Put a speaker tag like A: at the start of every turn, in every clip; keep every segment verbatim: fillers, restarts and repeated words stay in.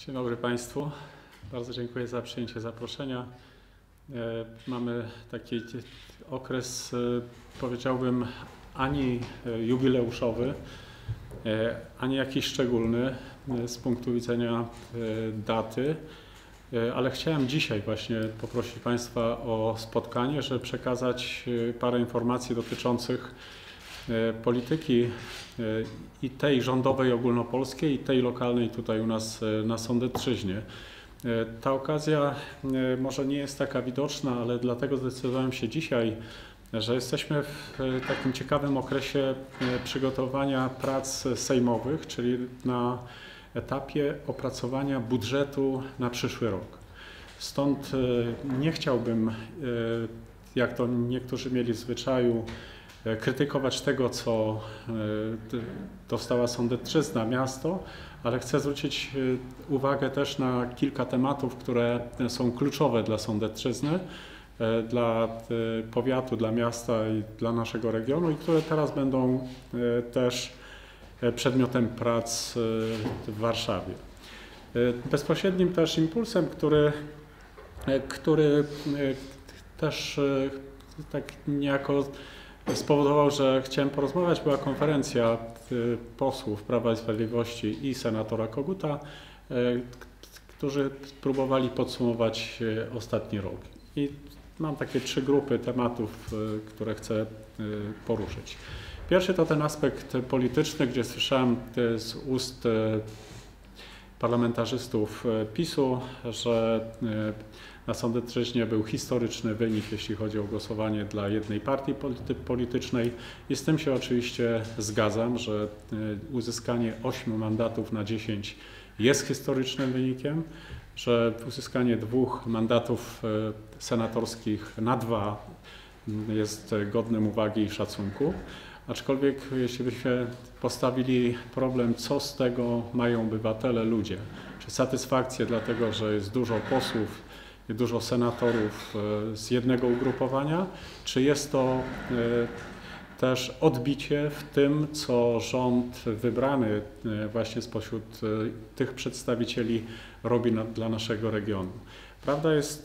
A: Dzień dobry Państwu. Bardzo dziękuję za przyjęcie zaproszenia. Mamy taki okres, powiedziałbym, ani jubileuszowy, ani jakiś szczególny z punktu widzenia daty, ale chciałem dzisiaj właśnie poprosić Państwa o spotkanie, żeby przekazać parę informacji dotyczących polityki i tej rządowej ogólnopolskiej, i tej lokalnej tutaj u nas na Sądecczyźnie. Ta okazja może nie jest taka widoczna, ale dlatego zdecydowałem się dzisiaj, że jesteśmy w takim ciekawym okresie przygotowania prac sejmowych, czyli na etapie opracowania budżetu na przyszły rok. Stąd nie chciałbym, jak to niektórzy mieli w zwyczaju, krytykować tego, co dostała Sądecczyzna, miasto, ale chcę zwrócić uwagę też na kilka tematów, które są kluczowe dla Sądecczyzny, dla powiatu, dla miasta i dla naszego regionu i które teraz będą też przedmiotem prac w Warszawie. Bezpośrednim też impulsem, który, który też tak niejako spowodował, że chciałem porozmawiać, była konferencja posłów Prawa i Sprawiedliwości i senatora Koguta, którzy próbowali podsumować ostatni rok. I mam takie trzy grupy tematów, które chcę poruszyć. Pierwszy to ten aspekt polityczny, gdzie słyszałem z ust parlamentarzystów PiS-u, że na Sądecczyźnie był historyczny wynik, jeśli chodzi o głosowanie dla jednej partii politycznej. I z tym się oczywiście zgadzam, że uzyskanie ośmiu mandatów na dziesięć jest historycznym wynikiem, że uzyskanie dwóch mandatów senatorskich na dwa jest godnym uwagi i szacunku. Aczkolwiek jeśli byśmy postawili problem, co z tego mają obywatele, ludzie, czy satysfakcję dlatego, że jest dużo posłów, dużo senatorów z jednego ugrupowania, czy jest to też odbicie w tym, co rząd wybrany właśnie spośród tych przedstawicieli robi na, dla naszego regionu. Prawda jest,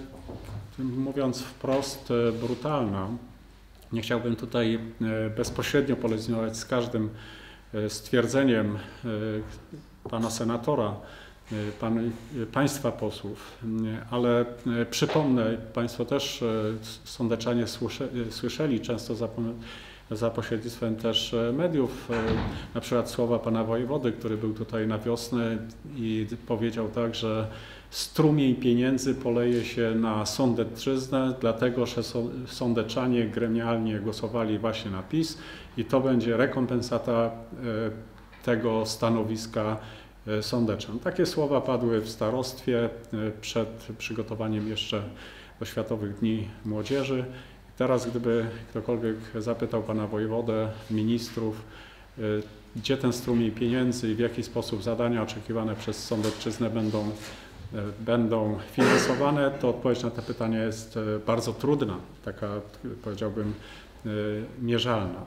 A: mówiąc wprost, brutalna. Nie chciałbym tutaj bezpośrednio polemizować z każdym stwierdzeniem pana senatora, Pan, Państwa posłów, ale przypomnę, Państwo też sądeczanie słyszeli często za, za pośrednictwem też mediów, na przykład słowa pana wojewody, który był tutaj na wiosnę i powiedział tak, że strumień pieniędzy poleje się na Sądecczyznę, dlatego że sądeczanie gremialnie głosowali właśnie na PiS i to będzie rekompensata tego stanowiska Sądeczan. Takie słowa padły w starostwie przed przygotowaniem jeszcze do Światowych Dni Młodzieży. Teraz gdyby ktokolwiek zapytał pana wojewodę, ministrów, gdzie ten strumień pieniędzy i w jaki sposób zadania oczekiwane przez Sądecczyznę będą, będą finansowane, to odpowiedź na to pytanie jest bardzo trudna, taka powiedziałbym mierzalna.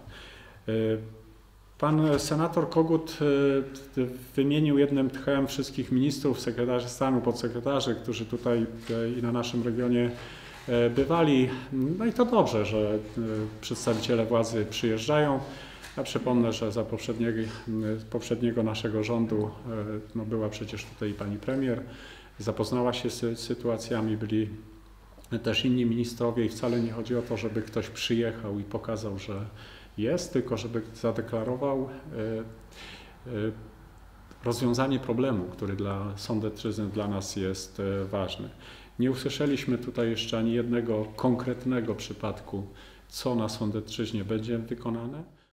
A: Pan senator Kogut wymienił jednym tchem wszystkich ministrów, sekretarzy stanu, podsekretarzy, którzy tutaj i na naszym regionie bywali. No i to dobrze, że przedstawiciele władzy przyjeżdżają. Ja przypomnę, że za poprzedniego, poprzedniego naszego rządu no była przecież tutaj pani premier, zapoznała się z sytuacjami, byli też inni ministrowie i wcale nie chodzi o to, żeby ktoś przyjechał i pokazał, że jest, tylko żeby zadeklarował rozwiązanie problemu, który dla Sądecczyzny, dla nas jest ważny. Nie usłyszeliśmy tutaj jeszcze ani jednego konkretnego przypadku, co na Sądecczyźnie będzie wykonane.